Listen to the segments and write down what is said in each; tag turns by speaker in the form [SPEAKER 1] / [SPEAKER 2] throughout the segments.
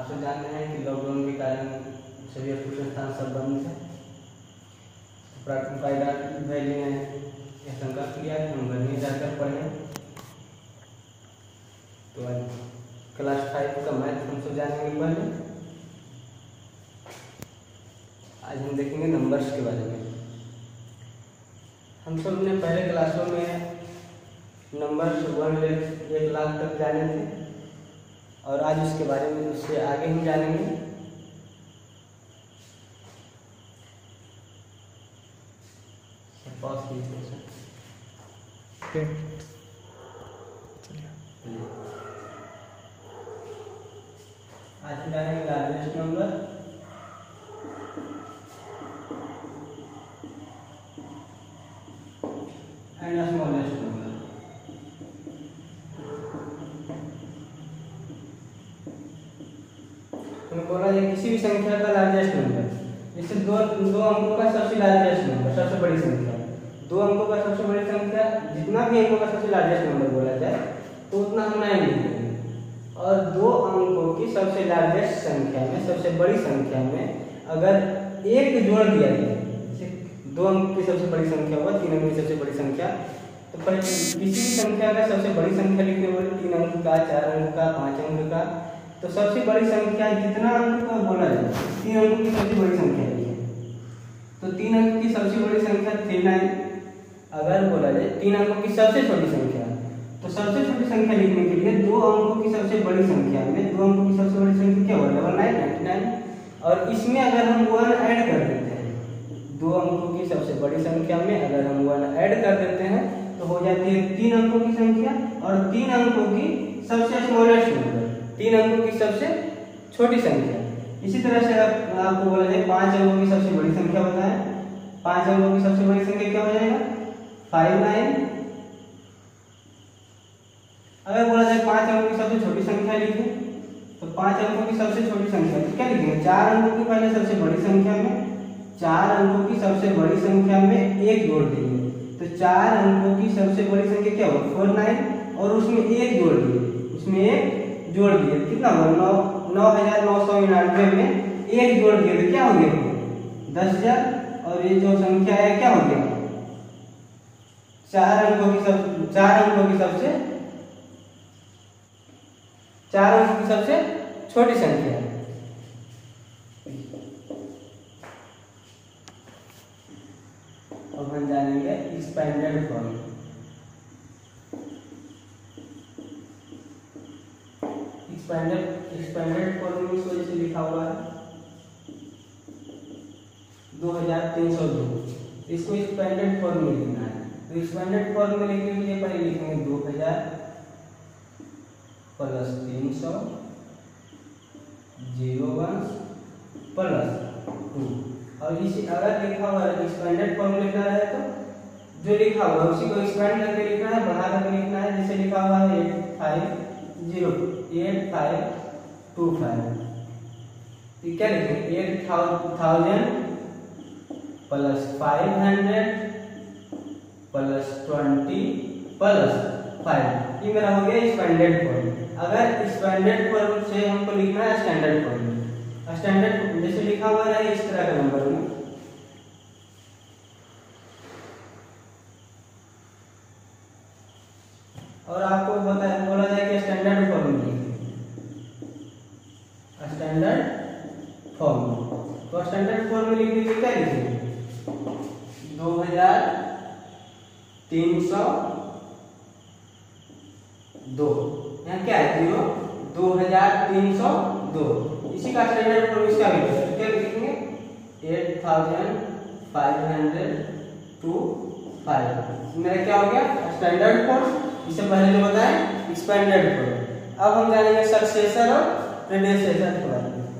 [SPEAKER 1] तो जान रहे हैं कि लॉकडाउन के कारण सभी स्कूल संस्थान सब बंद थे। प्राइवेट वैली ने यह संकल्प किया कि हम घर में जाकर पढ़ें। तो आज क्लास 5 का मैथ हम सब जानेंगे। पहले आज हम देखेंगे नंबर्स के बारे में। हम सब ने पहले क्लासों में नंबर्स 1 लाख तक जाने थे और आज उसके बारे में उससे आगे हम जानेंगे। पॉज कीजिए।
[SPEAKER 2] ओके,
[SPEAKER 1] आज हम जानेंगे largest number, and smallest number. हमने बोला है किसी भी संख्या का लार्जेस्ट नंबर, जैसे दो अंकों का सबसे लार्जेस्ट नंबर, सबसे बड़ी संख्या, 2 अंकों का सबसे बड़ी संख्या, जितना भी अंकों का सबसे लार्जेस्ट नंबर बोला जाए तो उतना हम 9 लिखेंगे। और 2 अंकों की सबसे लार्जेस्ट संख्या में, सबसे बड़ी संख्या में अगर 1 जोड़ दिया जाए, जैसे 2 अंक की सबसे बड़ी संख्या हुआ, 3 अंक की सबसे बड़ी संख्या, तो पर किसी भी संख्या का सबसे बड़ी संख्या लिखने बोले 3 अंक का, 4 अंक का, 5 अंक का, तो सबसे बड़ी संख्या जितना अंक का बोला जाए 3 अंकों की सबसे बड़ी संख्या है। तो 3 अंक की सबसे बड़ी संख्या 39। अगर बोला जाए 3 अंकों की सबसे छोटी संख्या, तो सबसे छोटी संख्या लिखने के लिए 2 अंकों की सबसे बड़ी संख्या में 2 अंकों की सबसे बड़ी संख्या क्या होगा? 99। और इसमें अगर हम 1 ऐड कर देते हैं, 2 अंकों की सबसे बड़ी संख्या में अगर हम 1 ऐड कर देते हैं तो हो जाती है 3 अंकों की संख्या और 3 अंकों की सबसे स्मॉलेस्ट नंबर, 3 अंकों की सबसे छोटी संख्या। इसी तरह से आपको बोला जाए 5 अंकों की सबसे बड़ी संख्या बताएं, 5 अंकों की सबसे बड़ी संख्या क्या हो जाएगा? 59। अगर बोला जाए 5 अंकों की सबसे छोटी संख्या लिखें, तो 5 अंकों की सबसे छोटी संख्या तो क्या लिखेंगे? 4 अंकों की पहले सबसे बड़ी संख्या में, 4 अंकों की सबसे बड़ी संख्या में 1 जोड़ देंगे, तो 4 अंकों की सबसे बड़ी संख्या क्या होगी? 49। और उसमें 1 जोड़ दिए, उसमें 1 जोड़ दिए, कितना हुआ? 9999 में 1 जोड़ दिए तो क्या हो गया? 10,000। और ये जो संख्या है क्या हो गया? 4 अंकों की सबसे छोटी संख्या। अब हम जानेंगे एक्सपेंडेड फॉर्म। एक्सपेंडेड फॉर्म में इसको जैसे लिखा हुआ है 2302, इसको एक्सपेंडेड फॉर्म में लिखना है। तो एक्सपेंडेड फॉर्म में लिखने के लिए पहले लिखेंगे 2000 प्लस 300 01 प्लस 2। और इसी अगर लिखा हुआ है एक्सपेंडेड फॉर्म लिखना है तो जो लिखा हुआ है उसी को एक्सपेंड करके लिखना है, बढ़ा करके लिखना है। जैसे लिखा हुआ है 8525, तो क्या लिखेंगे? 8000 प्लस 500 प्लस 20 प्लस 5। ये मेरा हो गया एक्सपेंडेड फॉर्म। अगर एक्सपेंडेड फॉर्म से हमको लिखना है स्टैंडर्ड फॉर्म में, स्टैंडर्ड जैसे लिखा हुआ है इस तरह का नंबर में, और आपको बोला जाए कि स्टैंडर्ड फॉर्म में स्टैंडर्ड फॉर्म। तो स्टैंडर्ड फॉर्म में लिखने के लिए क्या लिखेंगे? 2302, यहाँ क्या है? 2302, इसी का स्टैंडर्ड फॉर्म इसका भी है। क्या लिखेंगे? 8525। मेरा क्या हो गया? Standard form. इससे पहले जो बताएं एक्सपेंडेड फॉर्म। अब हम जानेंगे सक्सेसर और प्रेडेसेसर के बारे में।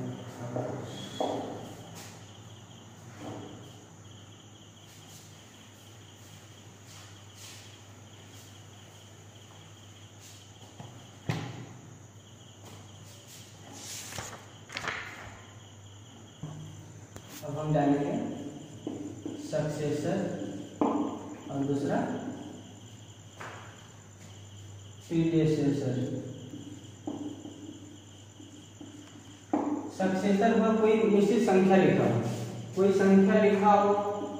[SPEAKER 1] अब हम जानेंगे सक्सेसर और दूसरा प्रीडेसेसर। सक्सेसर हुआ कोई निश्चित संख्या लिखा हो, कोई संख्या लिखा हो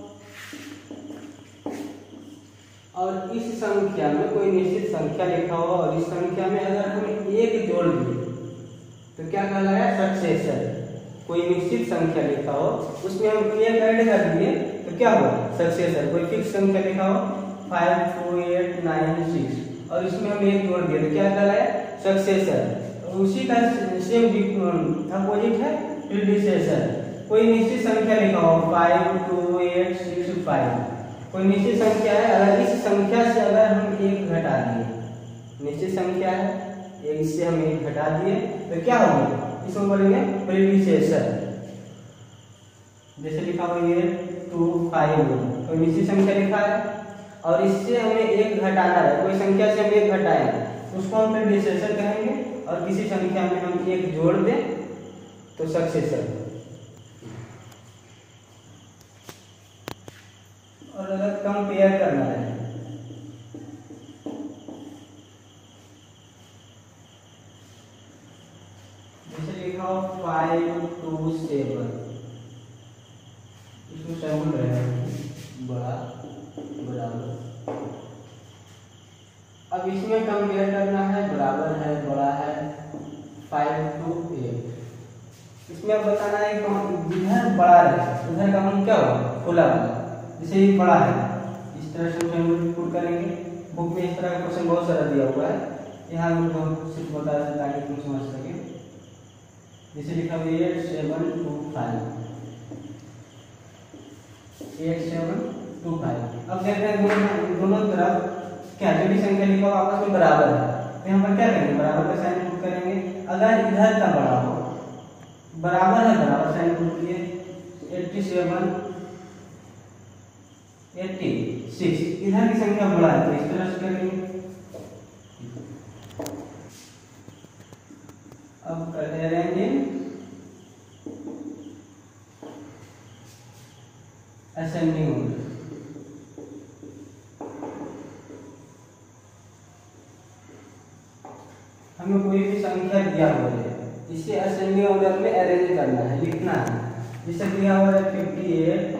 [SPEAKER 1] और इस संख्या में कोई निश्चित संख्या लिखा हो और इस संख्या में अगर हम एक जोड़ दिए तो क्या कहलाया सक्सेसर। कोई निश्चित संख्या लिखा हो उसमें हम एक ऐड कर दिए तो क्या हुआ सक्सेसर। कोई फिक्स संख्या लिखा हो 5 2 8 9 6 और इसमें हम एक जोड़ दिए तो क्या कहलाया सक्सेसर। उसी का सेम अपोजिट है प्रीडिसेसर। कोई निश्चित संख्या लिखा हो 5 2 8 6 5, कोई निश्चित संख्या है, अगर इस संख्या से अगर हम एक घटा दिए, निश्चित संख्या है एक, इससे हम एक घटा दिए तो क्या होगा इसको बोलेंगे प्रीडिसेसर। जैसे लिखा हुआ ये 2 5 कोई निश्चित संख्या लिखा है और इससे हमें एक घटाना है, कोई संख्या से हम एक घटाए उसको हम प्रीडिसेसर कहेंगे और किसी संख्या में हम एक जोड़ दें तो सक्सेसर। और अगर कंपेयर करना है जैसे लिखा हो 5 2 7, इसमें 7 रहेगा बड़ा बराबर। अब इसमें कंपेयर करना है, बराबर है बड़ा है 5 2 8। इसमें अब बताना है इधर बड़ा है उधर का हम क्या होगा खुला होगा। जैसे ये बड़ा है इस तरह से हम पुट करेंगे। बुक में इस तरह का क्वेश्चन बहुत सारा दिया हुआ है, यहाँ हम सिर्फ बता दें ताकि तुम समझ सके। जैसे लिखा हुआ 8 7 2 5, 8 7 2 5। अब देखते हैं दोनों तरफ क्या जो भी संख्या लिखा हो आपस में बराबर है तो यहाँ पर क्या करेंगे बराबर का साइन पुट करेंगे। अगर इधर का बड़ा हो बराबर है बराबर साइन पुट किए 87 86, इधर की संख्या बड़ा है तो इस तरह से करेंगे। अब करते रहेंगे असेंडिंग ऑर्डर। हमें कोई भी संख्या दिया हुआ है इसे असेंडिंग ऑर्डर में अरेंज करना है, लिखना है। जैसे दिया हुआ है 58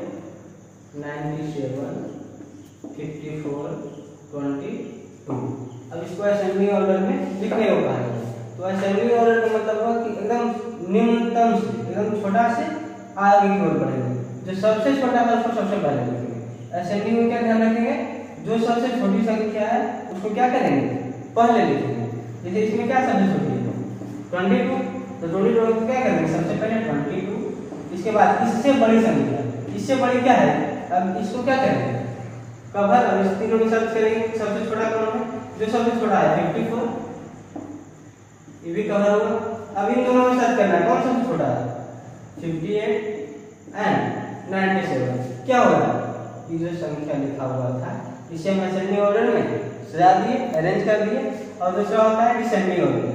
[SPEAKER 1] 97 54 22। अब इसको असेंडिंग ऑर्डर में लिखने को कहा है तो असेंडिंग ऑर्डर का मतलब हुआ कि एकदम निम्नतम से एकदम छोटा से आगे की ओर बढ़ेंगे। जो सबसे छोटा है उसको सबसे पहले लिखेंगे। असेंडिंग में क्या ध्यान रखेंगे जो सबसे छोटी संख्या है उसको क्या करेंगे पहले लिखेंगे। जैसे इसमें क्या सबसे छोटी है 22 तो 22 को क्या करेंगे सबसे पहले 22। इसके बाद इससे बड़ी संख्या, इससे बड़ी क्या है अब इसको क्या करेंगे कवर और इस तीनों में सर्च करेंगे सबसे छोटा कौन है जो सबसे छोटा है 54, ये भी कवर हुआ। अब इन दोनों में सर्च करना है कौन सबसे छोटा है 58 एंड 97। क्या होगा ये जो संख्या लिखा हुआ था इसे हम असेंडिंग ऑर्डर में सजा दिए अरेंज कर दिए और दूसरा होता है डिसेंडिंग ऑर्डर।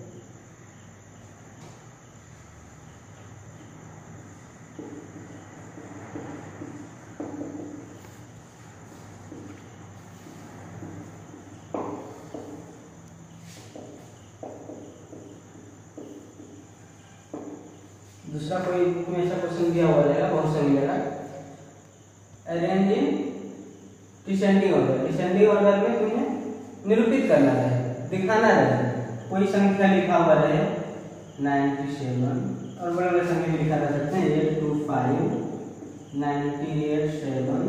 [SPEAKER 1] दूसरा कोई तुम्हें ऐसा क्वेश्चन दिया हुआ रहेगा बहुत सा मिलेगा arrange in descending order. Descending order में तुम्हें निरूपित करना है दिखाना है। कोई संख्या लिखा हुआ रहे 97 और बड़े बड़े संख्या भी लिखा जा सकते हैं 825 98 7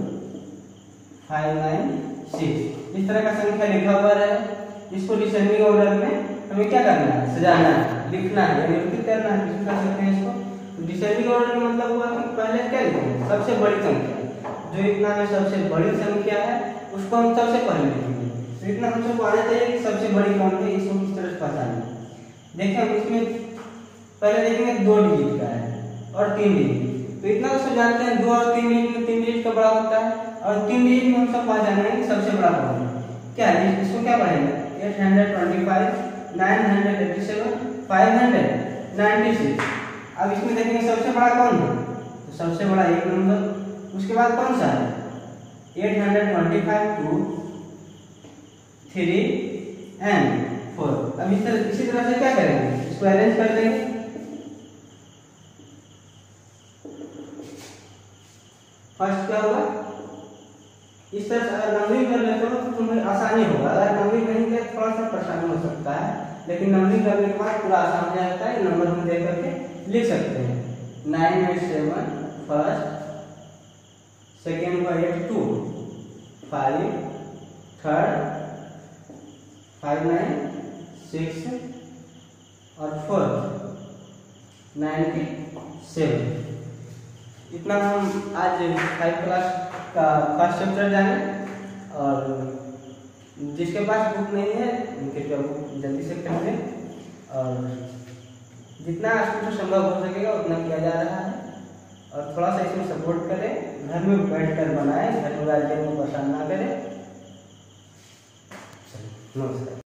[SPEAKER 1] 596। इस तरह का संख्या लिखा हुआ रहे इसको डिसेंडिंग ऑर्डर में हमें क्या करना है सजाना है लिखना है निरूपित करना है। किस कर सकते हैं इसको डिसेंडिंग ऑर्डर का मतलब हुआ कि पहले क्या लिखेंगे सबसे बड़ी संख्या जो इतना में सबसे बड़ी संख्या है उसको हम सबसे पहले लिखेंगे। तो इतना हम सबको आना चाहिए कि सबसे बड़ी कौन है इसको किस तरह से पहचानें। देखिए हम इसमें पहले देखेंगे 2 डिजिट का है और 3 डिजिट। तो इतना तो जानते हैं 2 और 3 डिजिट में 3 डिजिट का बड़ा होता है और 3 डिजिट में हम सब पहचानेंगे कि सबसे बड़ा कौन है। क्या है इसको क्या पढ़ेंगे 825 987 596। अब इसमें देखेंगे सबसे बड़ा कौन है तो सबसे बड़ा 1 नंबर। उसके बाद कौन सा है 825 2 3 एंड 4। अब इसी तरह से क्या करेंगे इसको अरेंज कर देंगे फर्स्ट क्या होगा, इस तरह से अगर नंबरिंग कर लेते हो तो तुम्हें आसानी होगा। अगर नंबरिंग नहीं किया थोड़ा सा परेशानी हो सकता है, लेकिन नंबरिंग करने के बाद पूरा आसान हो जाता है। नंबर हम देख करके लिख सकते हैं 9 में 7 फर्स्ट, सेकेंड का 8 2, 5 थर्ड, 5 9 6 और 4 97। इतना हम आज 5 क्लास का फर्स्ट चैप्टर जाने, और जिसके पास बुक नहीं है उनके लिए बुक जल्दी से खरीदें, और जितना आपको संभव हो सकेगा उतना किया जा रहा है। और थोड़ा सा इसमें सपोर्ट करें, घर में बैठकर बनाएं, घर में गार्जियन को परेशान ना करें। नमस्कार।